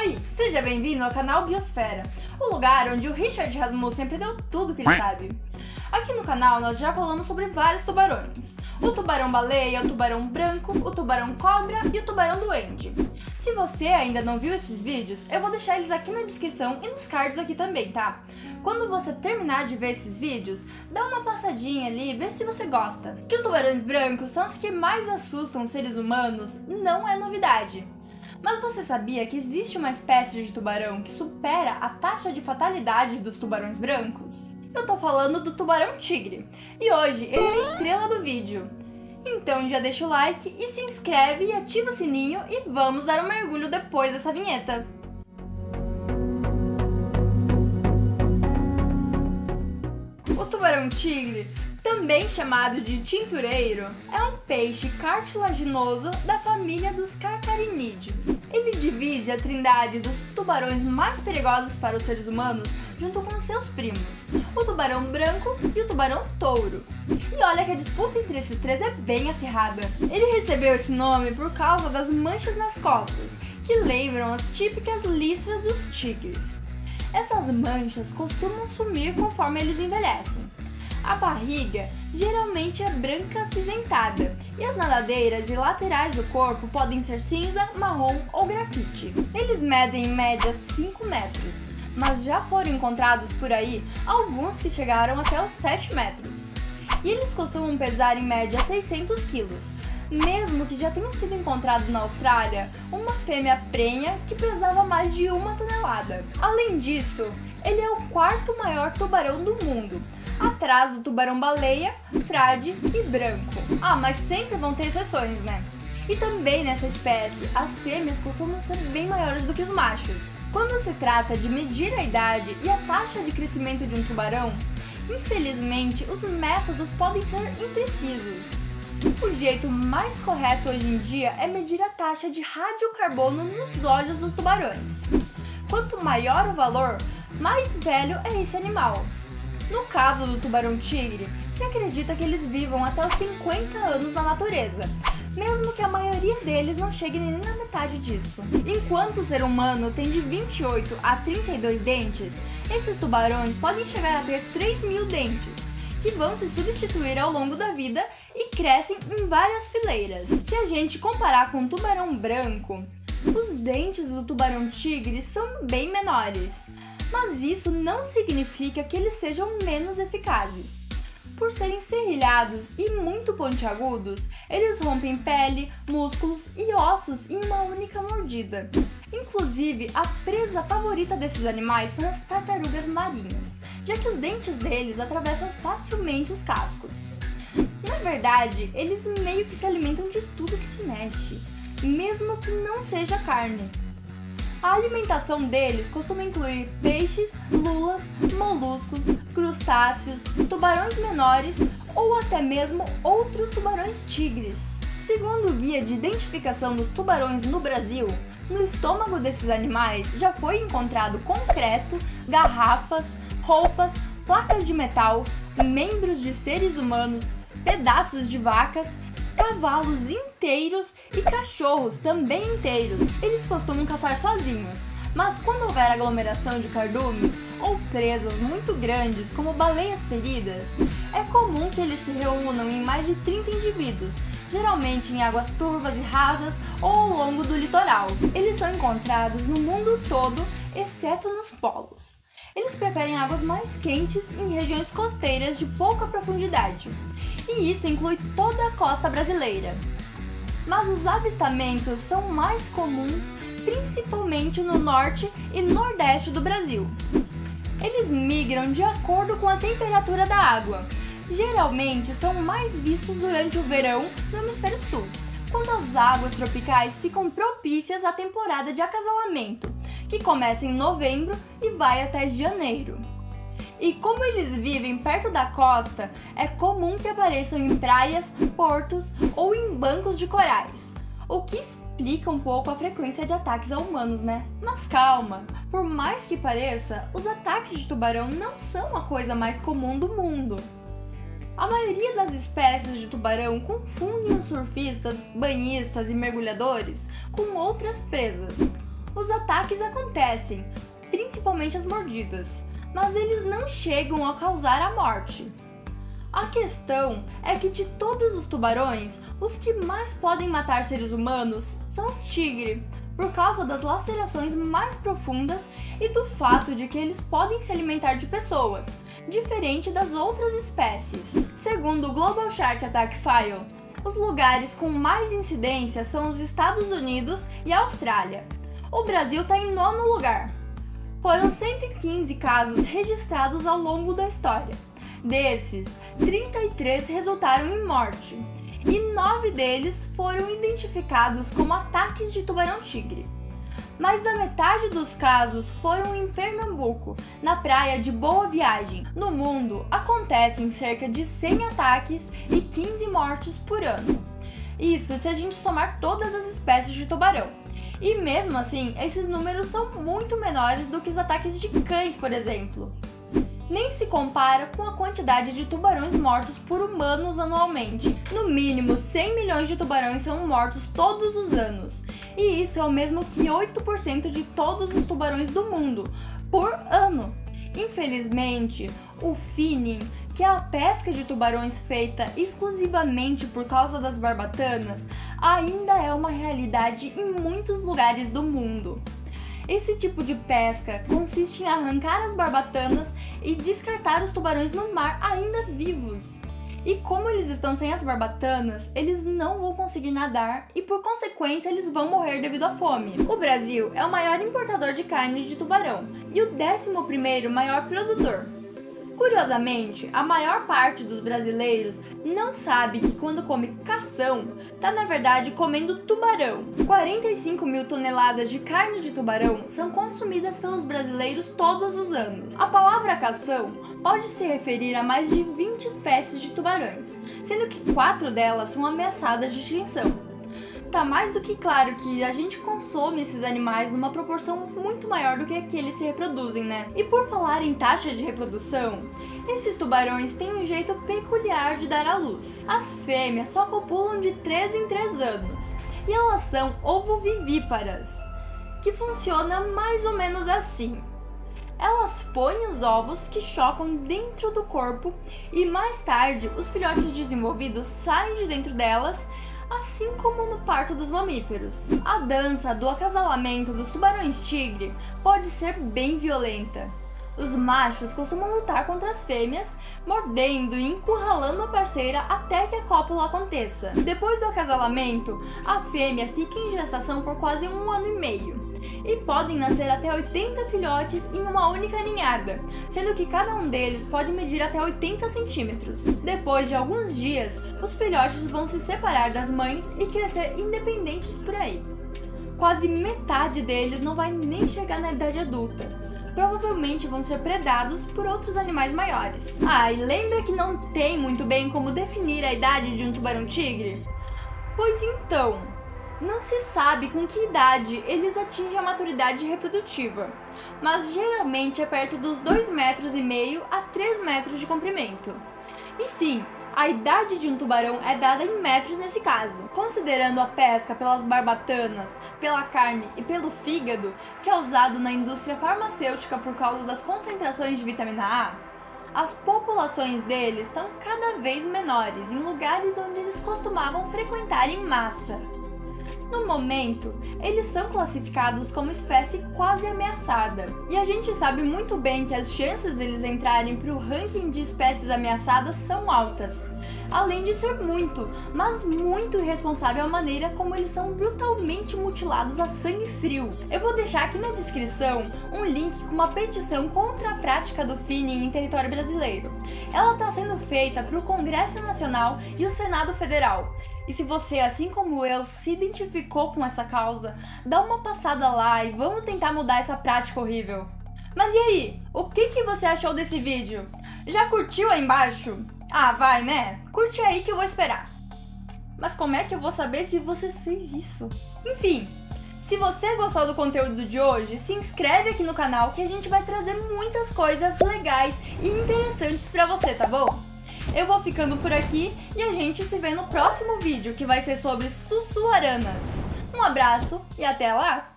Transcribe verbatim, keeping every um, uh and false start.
Oi, seja bem-vindo ao canal Biosfera, o lugar onde o Richard Rasmussen sempre deu tudo que ele sabe. Aqui no canal nós já falamos sobre vários tubarões. O tubarão-baleia, o tubarão branco, o tubarão-cobra e o tubarão-duende. Se você ainda não viu esses vídeos, eu vou deixar eles aqui na descrição e nos cards aqui também, tá? Quando você terminar de ver esses vídeos, dá uma passadinha ali e vê se você gosta. Que os tubarões brancos são os que mais assustam os seres humanos não é novidade. Mas você sabia que existe uma espécie de tubarão que supera a taxa de fatalidade dos tubarões brancos? Eu tô falando do tubarão-tigre, e hoje ele é a estrela do vídeo. Então já deixa o like e se inscreve e ativa o sininho e vamos dar um mergulho depois dessa vinheta. O tubarão-tigre, também chamado de tintureiro, é um peixe cartilaginoso da família dos carcarinídeos. Ele divide a trindade dos tubarões mais perigosos para os seres humanos junto com seus primos, o tubarão branco e o tubarão touro. E olha que a disputa entre esses três é bem acirrada. Ele recebeu esse nome por causa das manchas nas costas, que lembram as típicas listras dos tigres. Essas manchas costumam sumir conforme eles envelhecem. A barriga geralmente é branca acinzentada e as nadadeiras e laterais do corpo podem ser cinza, marrom ou grafite. Eles medem em média cinco metros, mas já foram encontrados por aí alguns que chegaram até os sete metros. E eles costumam pesar em média seiscentos quilos, mesmo que já tenham sido encontrados na Austrália uma fêmea prenha que pesava mais de uma tonelada. Além disso, ele é o quarto maior tubarão do mundo, atrás do tubarão-baleia, frade e branco. Ah, mas sempre vão ter exceções, né? E também nessa espécie, as fêmeas costumam ser bem maiores do que os machos. Quando se trata de medir a idade e a taxa de crescimento de um tubarão, infelizmente os métodos podem ser imprecisos. O jeito mais correto hoje em dia é medir a taxa de radiocarbono nos olhos dos tubarões. Quanto maior o valor, mais velho é esse animal. No caso do tubarão-tigre, se acredita que eles vivam até os cinquenta anos na natureza, mesmo que a maioria deles não chegue nem na metade disso. Enquanto o ser humano tem de vinte e oito a trinta e dois dentes, esses tubarões podem chegar a ter três mil dentes, que vão se substituir ao longo da vida e crescem em várias fileiras. Se a gente comparar com o tubarão branco, os dentes do tubarão-tigre são bem menores. Mas isso não significa que eles sejam menos eficazes. Por serem serrilhados e muito pontiagudos, eles rompem pele, músculos e ossos em uma única mordida. Inclusive, a presa favorita desses animais são as tartarugas marinhas, já que os dentes deles atravessam facilmente os cascos. Na verdade, eles meio que se alimentam de tudo que se mexe, mesmo que não seja carne. A alimentação deles costuma incluir peixes, lulas, moluscos, crustáceos, tubarões menores ou até mesmo outros tubarões-tigres. Segundo o Guia de Identificação dos Tubarões no Brasil, no estômago desses animais já foi encontrado concreto, garrafas, roupas, placas de metal, membros de seres humanos, pedaços de vacas, cavalos inteiros e cachorros também inteiros. Eles costumam caçar sozinhos, mas quando houver aglomeração de cardumes ou presas muito grandes como baleias feridas, é comum que eles se reúnam em mais de trinta indivíduos, geralmente em águas turvas e rasas ou ao longo do litoral. Eles são encontrados no mundo todo, exceto nos polos. Eles preferem águas mais quentes em regiões costeiras de pouca profundidade. E isso inclui toda a costa brasileira. Mas os avistamentos são mais comuns principalmente no norte e nordeste do Brasil. Eles migram de acordo com a temperatura da água. Geralmente são mais vistos durante o verão no hemisfério sul, quando as águas tropicais ficam propícias à temporada de acasalamento, que começa em novembro e vai até janeiro. E como eles vivem perto da costa, é comum que apareçam em praias, portos ou em bancos de corais, o que explica um pouco a frequência de ataques a humanos, né? Mas calma, por mais que pareça, os ataques de tubarão não são a coisa mais comum do mundo. A maioria das espécies de tubarão confundem os surfistas, banhistas e mergulhadores com outras presas. Os ataques acontecem, principalmente as mordidas, mas eles não chegam a causar a morte. A questão é que de todos os tubarões, os que mais podem matar seres humanos são o tigre, por causa das lacerações mais profundas e do fato de que eles podem se alimentar de pessoas, diferente das outras espécies. Segundo o Global Shark Attack File, os lugares com mais incidência são os Estados Unidos e a Austrália. O Brasil está em nono lugar. Foram cento e quinze casos registrados ao longo da história. Desses, trinta e três resultaram em morte, e nove deles foram identificados como ataques de tubarão-tigre. Mais da metade dos casos foram em Pernambuco, na praia de Boa Viagem. No mundo, acontecem cerca de cem ataques e quinze mortes por ano. Isso se a gente somar todas as espécies de tubarão. E mesmo assim, esses números são muito menores do que os ataques de cães, por exemplo. Nem se compara com a quantidade de tubarões mortos por humanos anualmente. No mínimo, cem milhões de tubarões são mortos todos os anos. E isso é o mesmo que oito por cento de todos os tubarões do mundo, por ano. Infelizmente, o finning, que é a pesca de tubarões feita exclusivamente por causa das barbatanas, ainda é uma realidade em muitos lugares do mundo. Esse tipo de pesca consiste em arrancar as barbatanas e descartar os tubarões no mar ainda vivos. E como eles estão sem as barbatanas, eles não vão conseguir nadar e, por consequência, eles vão morrer devido à fome. O Brasil é o maior importador de carne de tubarão e o décimo primeiro maior produtor. Curiosamente, a maior parte dos brasileiros não sabe que quando come cação, tá na verdade comendo tubarão. quarenta e cinco mil toneladas de carne de tubarão são consumidas pelos brasileiros todos os anos. A palavra cação pode se referir a mais de vinte espécies de tubarões, sendo que quatro delas são ameaçadas de extinção. Tá mais do que claro que a gente consome esses animais numa proporção muito maior do que a que eles se reproduzem, né? E por falar em taxa de reprodução, esses tubarões têm um jeito peculiar de dar à luz. As fêmeas só copulam de três em três anos, e elas são ovovivíparas, que funciona mais ou menos assim. Elas põem os ovos que chocam dentro do corpo e mais tarde os filhotes desenvolvidos saem de dentro delas, assim como no parto dos mamíferos. A dança do acasalamento dos tubarões-tigre pode ser bem violenta. Os machos costumam lutar contra as fêmeas, mordendo e encurralando a parceira até que a cópula aconteça. Depois do acasalamento, a fêmea fica em gestação por quase um ano e meio. E podem nascer até oitenta filhotes em uma única ninhada, sendo que cada um deles pode medir até oitenta centímetros. Depois de alguns dias, os filhotes vão se separar das mães e crescer independentes por aí. Quase metade deles não vai nem chegar na idade adulta. Provavelmente vão ser predados por outros animais maiores. Ah, e lembra que não tem muito bem como definir a idade de um tubarão-tigre? Pois então, não se sabe com que idade eles atingem a maturidade reprodutiva, mas geralmente é perto dos dois metros e meio a três metros de comprimento. E sim, a idade de um tubarão é dada em metros nesse caso. Considerando a pesca pelas barbatanas, pela carne e pelo fígado, que é usado na indústria farmacêutica por causa das concentrações de vitamina A, as populações deles estão cada vez menores em lugares onde eles costumavam frequentar em massa. No momento, eles são classificados como espécie quase ameaçada, e a gente sabe muito bem que as chances deles entrarem para o ranking de espécies ameaçadas são altas, além de ser muito, mas muito irresponsável a maneira como eles são brutalmente mutilados a sangue frio. Eu vou deixar aqui na descrição um link com uma petição contra a prática do finning em território brasileiro. Ela está sendo feita para o Congresso Nacional e o Senado Federal. E se você, assim como eu, se identificou com essa causa, dá uma passada lá e vamos tentar mudar essa prática horrível. Mas e aí? O que, que você achou desse vídeo? Já curtiu aí embaixo? Ah, vai, né? Curte aí que eu vou esperar. Mas como é que eu vou saber se você fez isso? Enfim, se você gostou do conteúdo de hoje, se inscreve aqui no canal que a gente vai trazer muitas coisas legais e interessantes pra você, tá bom? Eu vou ficando por aqui e a gente se vê no próximo vídeo, que vai ser sobre sussuaranas. Um abraço e até lá!